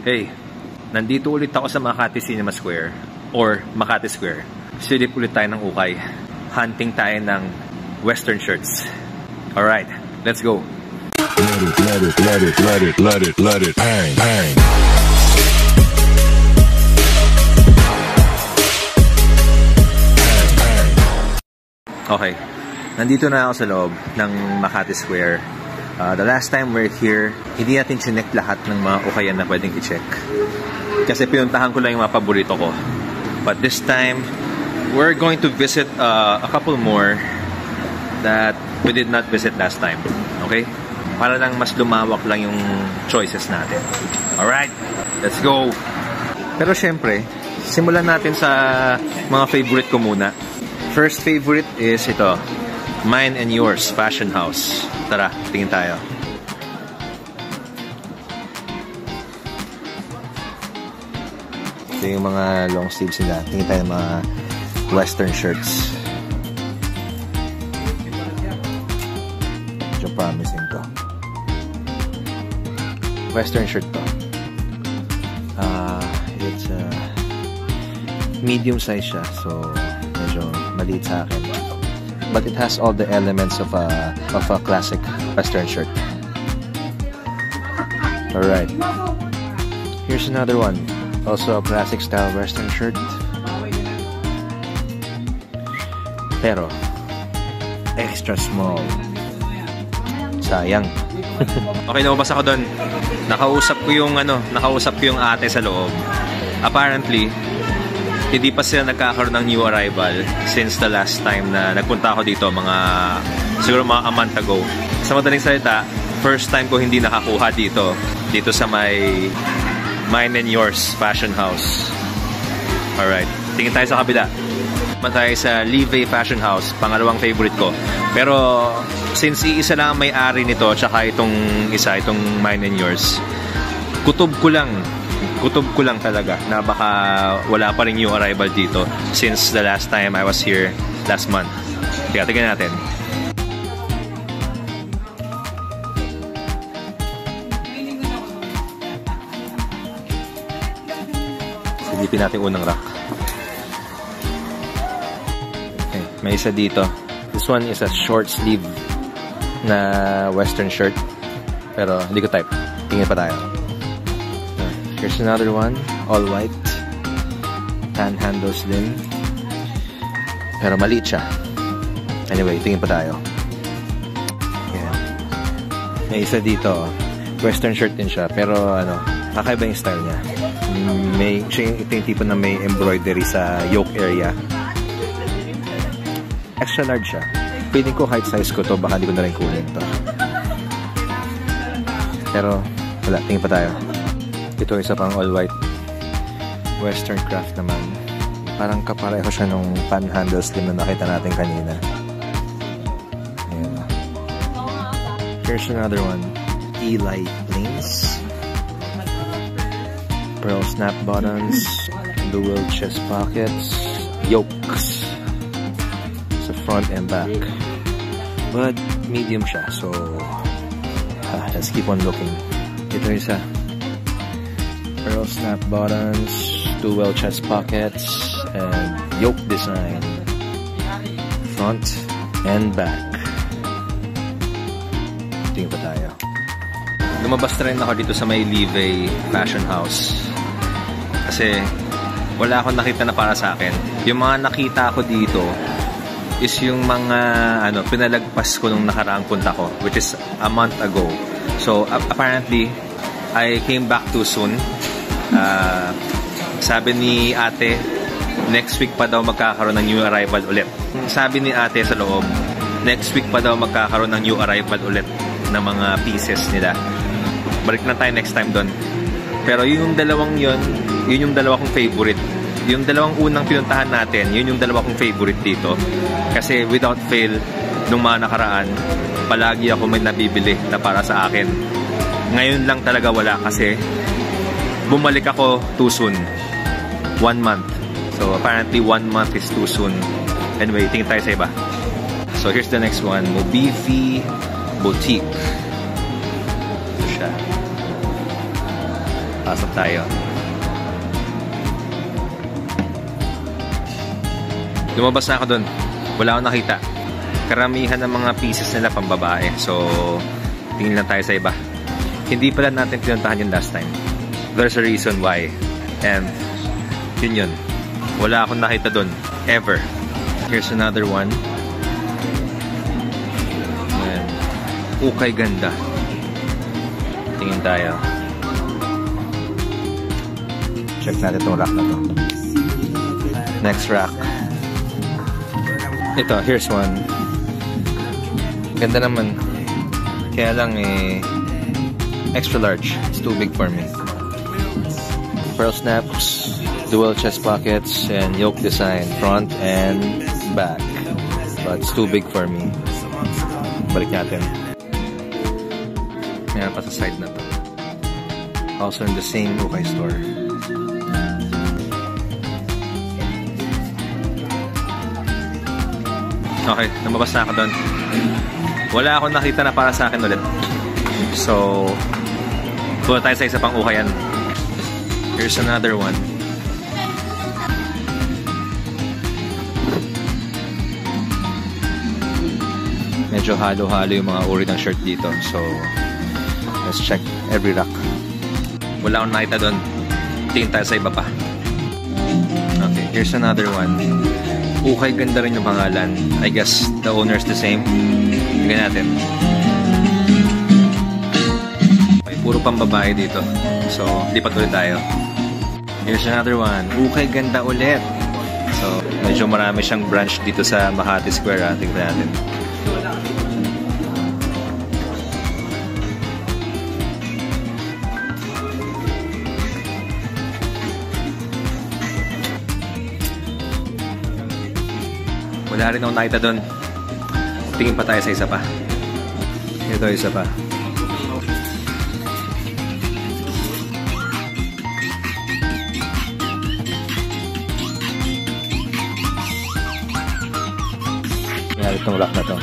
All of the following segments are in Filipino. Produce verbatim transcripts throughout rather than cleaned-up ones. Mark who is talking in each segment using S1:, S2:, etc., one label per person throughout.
S1: Hey, nandito ulit ako sa Makati Cinema Square or Makati Square. Silip ulit tayo ng ukay. Hunting tayo ng western shirts. Alright, let's go.
S2: Let it, let it, let it, let it, let it, let it, bang, bang.
S1: Okay, nandito na ako sa loob ng Makati Square. Uh, the last time we're here, hindi natin chinek lahat ng mga ukayan na pwedeng i-check. Kasi pinuntahan ko lang yung mga paborito ko. But this time, we're going to visit uh, a couple more that we did not visit last time. Okay? Para lang mas lumawak lang yung choices natin. Alright, let's go! Pero syempre, simulan natin sa mga favorite ko muna. First favorite is ito, Mine and Yours Fashion House. Tara, tingin tayo. Ito yung mga long sleeves nila. Tingin tayo ng mga western shirts. Medyo promising to. Western shirt to. Uh, it's uh, medium size siya. So, medyo maliit sa akin. But it has all the elements of a of a classic western shirt. Alright. Here's another one. Also a classic style western shirt. Pero extra small. Sayang. Okay, lumabas ako doon. Nakausap ko yung ano, nakausap ko yung ate sa loob. Apparently, hindi pa sila nagkakaroon ng new arrival since the last time na nagpunta ako dito, mga siguro mga a month ago. Sa madaling salita, first time ko hindi nakakuha dito dito sa may Mine and Yours Fashion House. Alright, tingin tayo sa kabila. Tingin tayo sa Live Fashion House, pangalawang favorite ko. Pero since iisa lang ang may-ari nito, tsaka itong isa, itong Mine and Yours, kutob ko lang kutob ko lang talaga na baka wala pa rin new arrival dito since the last time I was here last month. Kaya tignan natin. Silipin natin unang rack. Okay, may isa dito. This one is a short sleeve na western shirt. Pero hindi ko type. Tingin pa tayo. Here's another one, all white, panhandles din, pero maliit siya. Anyway, tingin pa tayo. Yeah. May isa dito, western shirt din siya, pero ano, kakaiba yung style niya. May, siya yung, ito yung tipo na may embroidery sa yoke area. Extra large siya. Piling ko height size ko to, baka hindi ko na rin kunin to. Pero, wala, tingin pa tayo. Ito isa pang all-white western craft naman. Parang kapareho siya nung panhandle slim na nakita natin kanina. Ayan. Here's another one. Eli Plains. Pearl snap bottoms. Dual chest pockets. Yokes. Sa front and back. But medium siya. So, ah, let's keep on looking. Ito isa. Pearl snap bottoms, dual chest pockets, and yoke design, front and back. Tingin pa tayo. Lumabas na rin ako dito sa may Live Fashion House kasi wala akong nakita na para sa akin. Yung mga nakita ko dito is yung mga ano pinalagpas ko nung nakaraang punta ko, which is a month ago. So apparently I came back too soon. Uh, sabi ni ate, next week pa daw magkakaroon ng new arrival ulit. Sabi ni ate sa loob, next week pa daw magkakaroon ng new arrival ulit ng mga pieces nila. Balik na tayo next time doon. Pero yung dalawang yun, yun yung dalawa kong favorite. Yung dalawang unang pinuntahan natin, yun yung dalawa kong favorite dito. Kasi without fail, nung mga nakaraan, palagi ako may nabibili na para sa akin. Ngayon lang talaga wala kasi bumalik ako too soon. One month. So apparently one month is too soon. Anyway, tingin tayo sa iba. So here's the next one. Mobifi Boutique. Ito siya. Pasok tayo. Lumabas na ako doon. Wala akong nakita. Karamihan ng mga pieces nila pambabae. So, tingin lang tayo sa iba. Hindi pala natin pinuntahan yung last time. There's a reason why. And, yun yun. Wala akong nakita doon. Ever. Here's another one. Ayan. Ukay ganda. Tingin tayo. Check natin itong rack na to. Next rack. Ito, here's one. Ganda naman. Kaya lang eh, extra large. It's too big for me. Pearl snaps, dual chest pockets, and yoke design, front and back. But it's too big for me. Balik natin. Meron pa sa side na to. Also in the same ukay store. Okay, lumabas na ako doon. Wala akong nakita na para sa akin ulit. So, punta tayo sa isa pang ukayan. Here's another one. Medyo halo-halo yung mga uri ng shirt dito. So, let's check every rack. Wala akong nakita doon. Tingin tayo sa iba pa. Okay, here's another one. Ukay ganda rin yung pangalan. I guess the owner's the same. Tingnan natin. May puro pang babae dito. So, lipat ulit tayo. Here's another one. Ukay ganda ulit. So, medyo marami siyang branch dito sa Makati Square. Ha? Tingnan natin. Wala rin akong nakita doon. Tingin pa tayo sa isa pa. Ito, isa pa. Mayroon itong rack na to.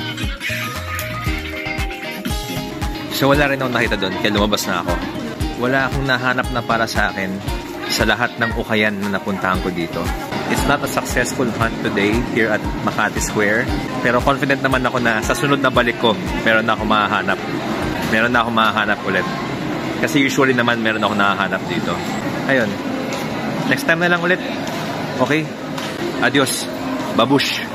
S1: So wala rin akong nakita doon, kaya lumabas na ako. Wala akong nahanap na para sa akin sa lahat ng ukayan na napuntahan ko dito. It's not a successful hunt today here at Makati Square. Pero confident naman ako na sa sunod na balik ko, meron na ako mahahanap. Meron na ako mahahanap ulit. Kasi usually naman meron ako nahahanap dito. Ayun. Next time na lang ulit. Okay? Adios. Babush.